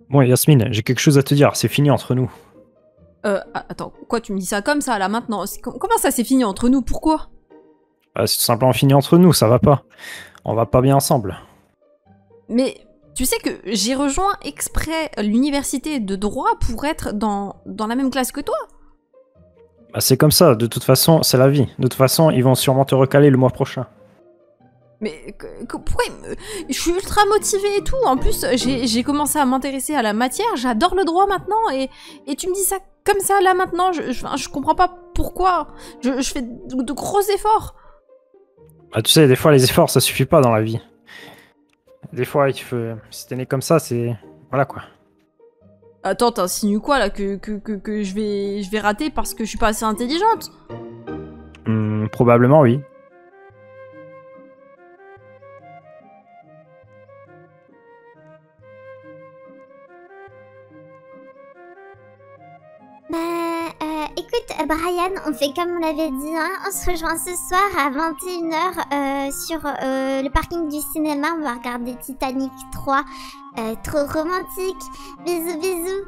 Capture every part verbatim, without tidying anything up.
Bon, Yasmine, j'ai quelque chose à te dire, c'est fini entre nous. Euh, attends, quoi, tu me dis ça comme ça, là, maintenant? Comment ça, c'est fini entre nous? Pourquoi? Ah, c'est tout simplement fini entre nous, ça va pas. On va pas bien ensemble. Mais tu sais que j'ai rejoint exprès l'université de droit pour être dans, dans la même classe que toi? Bah, c'est comme ça, de toute façon, c'est la vie. De toute façon, ils vont sûrement te recaler le mois prochain. Mais pourquoi je suis ultra motivée et tout. En plus, j'ai commencé à m'intéresser à la matière. J'adore le droit maintenant. Et, et tu me dis ça comme ça, là, maintenant. Je, je, je comprends pas pourquoi. Je, je fais de, de gros efforts. Bah, tu sais, des fois, les efforts, ça suffit pas dans la vie. Des fois, il faut... si t'es né comme ça, c'est... Voilà, quoi. Attends, t'insinues quoi, là, que, que, que, que je, vais, je vais rater parce que je suis pas assez intelligente? Hmm, probablement, oui. Bah, euh, écoute, Brian, on fait comme on l'avait dit, hein, on se rejoint ce soir à vingt et une heures euh, sur euh, le parking du cinéma, on va regarder Titanic trois, euh, trop romantique, bisous bisous.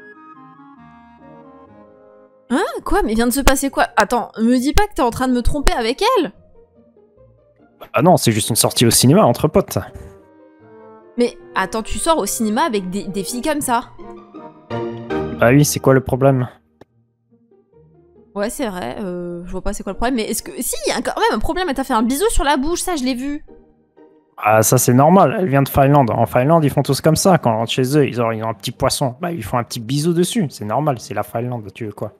Hein? Quoi? Mais vient de se passer quoi? Attends, me dis pas que t'es en train de me tromper avec elle? Ah non, c'est juste une sortie au cinéma entre potes. Mais attends, tu sors au cinéma avec des, des filles comme ça? Bah oui, c'est quoi le problème? Ouais, c'est vrai, euh, je vois pas c'est quoi le problème, mais est-ce que... Si, il y a quand même un problème, elle t'a fait un bisou sur la bouche, ça je l'ai vu. Ah, ça c'est normal, elle vient de Finlande. En Finlande, ils font tous comme ça, quand on rentre chez eux, ils ont, ils ont un petit poisson. Bah, ils font un petit bisou dessus, c'est normal, c'est la Finlande, tu veux quoi?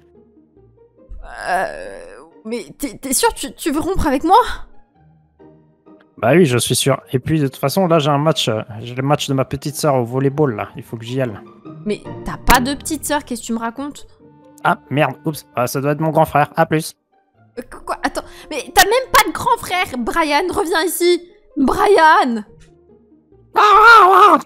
Euh... Mais t'es sûr, tu, tu veux rompre avec moi? Bah oui, je suis sûr. Et puis, de toute façon, là, j'ai un match, euh, j'ai le match de ma petite sœur au volleyball, là. Il faut que j'y aille. Mais t'as pas de petite sœur, qu'est-ce que tu me racontes? Ah, merde, oups, ah, ça doit être mon grand frère, à plus. Euh, quoi? Attends, mais t'as même pas de grand frère! Brian, reviens ici! Brian! Ah,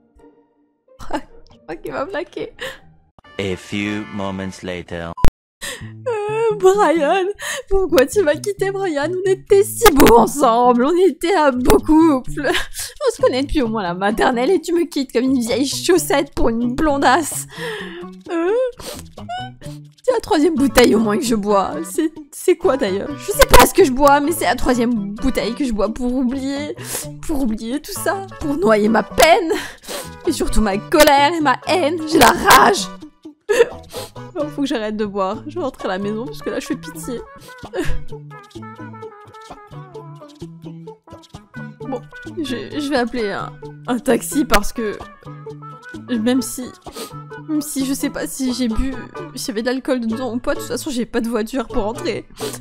Ok, il va me plaquer. A few moments later. Euh, Brian, pourquoi tu m'as quitté, Brian? On était si beaux ensemble, on était un beau couple. On se connaît depuis au moins la maternelle et tu me quittes comme une vieille chaussette pour une blondasse. Euh... C'est la troisième bouteille au moins que je bois. C'est quoi d'ailleurs? Je sais pas ce que je bois, mais c'est la troisième bouteille que je bois pour oublier. Pour oublier tout ça. Pour noyer ma peine. Et surtout ma colère et ma haine. J'ai la rage. Oh, faut que j'arrête de boire. Je vais rentrer à la maison parce que là je fais pitié. Bon, je, je vais appeler un, un taxi parce que même si même si je sais pas si j'ai bu, s'il y avait de l'alcool dedans ou pas, de toute façon j'ai pas de voiture pour rentrer.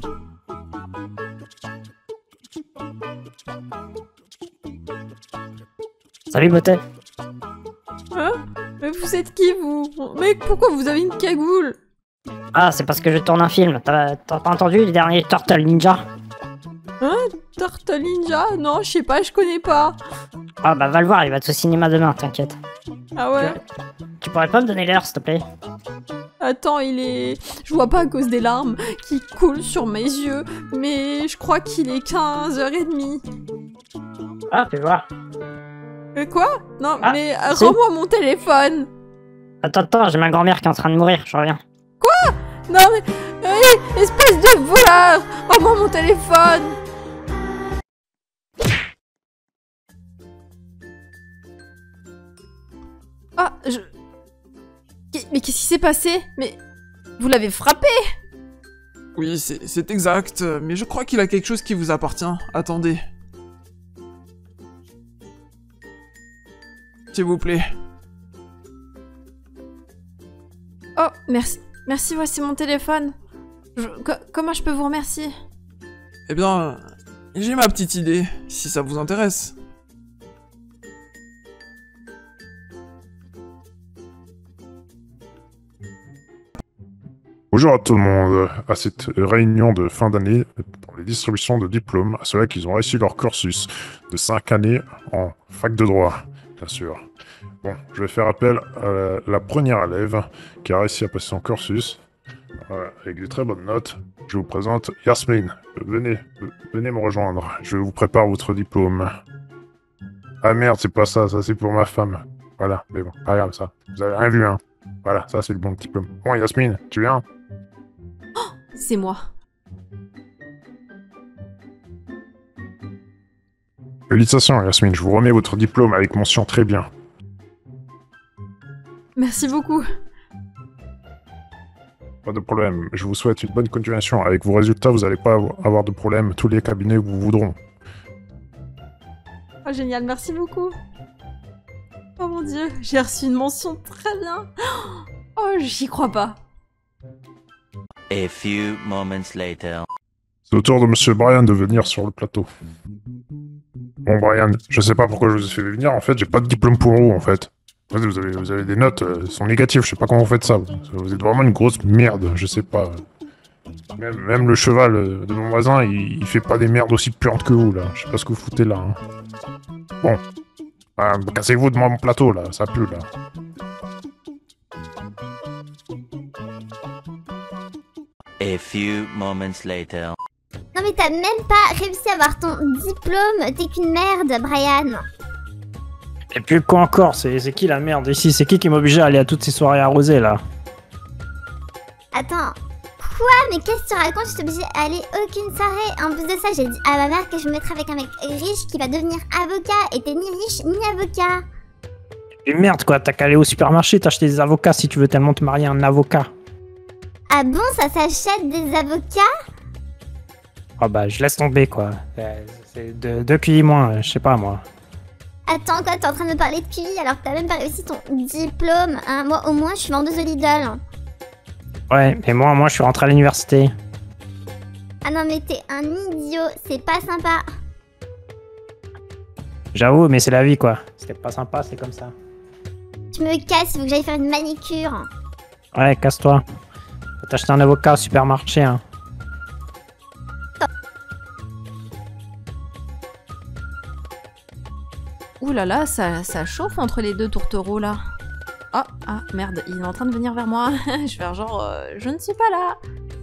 Salut beauté. Hein? Mais vous êtes qui vous? Mec, pourquoi vous avez une cagoule? Ah, c'est parce que je tourne un film. T'as pas entendu le dernier Turtle Ninja? Hein? Turtle Ninja? Non, je sais pas, je connais pas. Ah bah va le voir, il va être au cinéma demain, t'inquiète. Ah ouais? Tu pourrais pas me donner l'heure, s'il te plaît? Attends, il est... Je vois pas à cause des larmes qui coulent sur mes yeux, mais je crois qu'il est quinze heures trente. Ah, fais voir. Euh, quoi? Non, Ah, mais euh, si. rends-moi mon téléphone. Attends, attends, j'ai ma grand-mère qui est en train de mourir, je reviens. Quoi? Non mais... Hey, espèce de voleur! Rends-moi mon téléphone! Ah, je... Mais qu'est-ce qui s'est passé? Mais... Vous l'avez frappé? Oui, c'est exact, mais je crois qu'il a quelque chose qui vous appartient. Attendez. S'il vous plaît. Oh, merci. Merci, voici mon téléphone. Je... Co comment je peux vous remercier? Eh bien, j'ai ma petite idée, si ça vous intéresse. Bonjour à tout le monde. À cette réunion de fin d'année, pour les distributions de diplômes, à ceux-là qui ont réussi leur cursus de cinq années en fac de droit, bien sûr. Bon, je vais faire appel à la première élève qui a réussi à passer son cursus, voilà, avec de très bonnes notes. Je vous présente Yasmine. Venez, venez me rejoindre. Je vous prépare votre diplôme. Ah merde, c'est pas ça, ça c'est pour ma femme. Voilà, mais bon, pas grave ça. Vous avez rien vu, hein. Voilà, ça c'est le bon diplôme. Bon, Yasmine, tu viens? C'est moi. Félicitations, Yasmine, je vous remets votre diplôme avec mention très bien. Merci beaucoup. Pas de problème, je vous souhaite une bonne continuation. Avec vos résultats, vous n'allez pas avoir de problème. Tous les cabinets vous voudront. Oh, génial, merci beaucoup. Oh mon dieu, j'ai reçu une mention très bien. Oh, j'y crois pas. A few moments later. C'est au tour de Monsieur Brian de venir sur le plateau. Bon, Brian, je sais pas pourquoi je vous ai fait venir. En fait, j'ai pas de diplôme pour vous, en fait. Vous avez, vous avez des notes, euh, elles sont négatives, je sais pas comment vous faites ça. Vous êtes vraiment une grosse merde, je sais pas. Même, même le cheval euh, de mon voisin, il, il fait pas des merdes aussi puantes que vous, là. Je sais pas ce que vous foutez là. Hein. Bon. Ah, cassez-vous de mon plateau, là, ça pue, là. A few moments later. Non mais t'as même pas réussi à avoir ton diplôme, t'es qu'une merde, Brian. Et puis quoi encore? C'est c'est qui la merde ici? C'est qui qui m'oblige à aller à toutes ces soirées arrosées là? Attends, quoi? Mais qu'est-ce que tu racontes? Je t'ai obligée à aller aucune soirée. En plus de ça, j'ai dit à ma mère que je me mettrais avec un mec riche qui va devenir avocat. Et t'es ni riche ni avocat. Et merde quoi, t'as qu'à aller au supermarché t'acheter des avocats si tu veux tellement te marier à un avocat. Ah bon, ça s'achète des avocats? Ah bah je laisse tomber quoi. C'est de deux Q I moins, je sais pas moi. Attends, quoi, t'es en train de me parler de Q I alors que t'as même pas réussi ton diplôme, hein? Moi, au moins, je suis vendeuse de Lidl. Ouais, mais moi, moi je suis rentré à l'université. Ah non, mais t'es un idiot, c'est pas sympa. J'avoue, mais c'est la vie quoi. C'était pas sympa, c'est comme ça. Je me casse, il faut que j'aille faire une manicure. Ouais, casse-toi. Faut t'acheter un avocat au supermarché, hein. Ouh là là, ça, ça chauffe entre les deux tourtereaux là. Oh, ah merde, il est en train de venir vers moi. Je vais faire genre, euh, je ne suis pas là.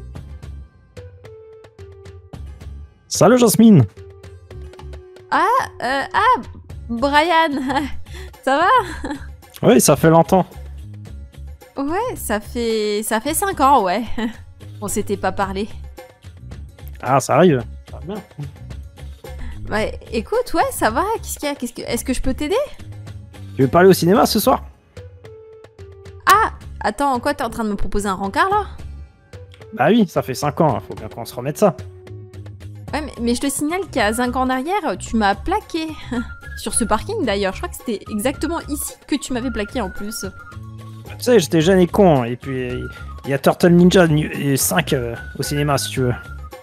Salut Jasmine. Ah, euh, ah, Brian, ça va? Oui, ça fait longtemps. Ouais, ça fait, ça fait cinq ans, ouais. On s'était pas parlé. Ah, ça arrive. Ça va bien. Bah écoute, ouais, ça va, qu'est-ce qu'il y a? Qu'est-ce que... Est-ce que je peux t'aider? Tu veux parler au cinéma ce soir? Ah, attends, quoi, t'es en train de me proposer un rencard là? Bah oui, ça fait cinq ans, faut bien qu'on se remette ça. Ouais, mais, mais je te signale qu'il y a cinq ans en arrière, tu m'as plaqué. Sur ce parking d'ailleurs, je crois que c'était exactement ici que tu m'avais plaqué en plus. Tu sais, j'étais jeune et con, et puis il y a Turtle Ninja cinq euh, au cinéma si tu veux.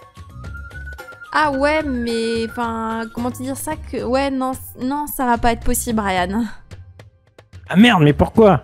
Ah ouais, mais enfin, comment te dire ça que... Ouais, non, non, ça va pas être possible, Brian. Ah merde, mais pourquoi?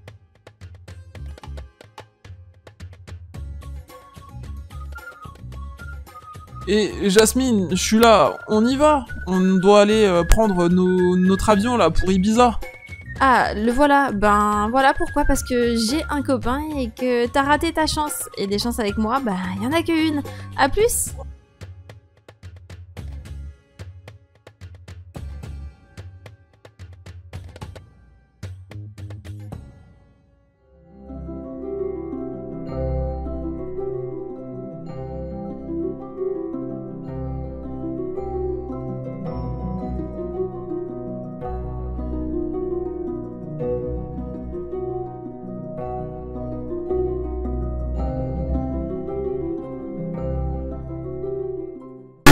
Et Jasmine, je suis là, on y va. On doit aller euh, prendre nos- notre avion là pour Ibiza. Ah, le voilà. Ben voilà pourquoi, parce que j'ai un copain et que t'as raté ta chance. Et des chances avec moi, bah y en a qu'une. À plus.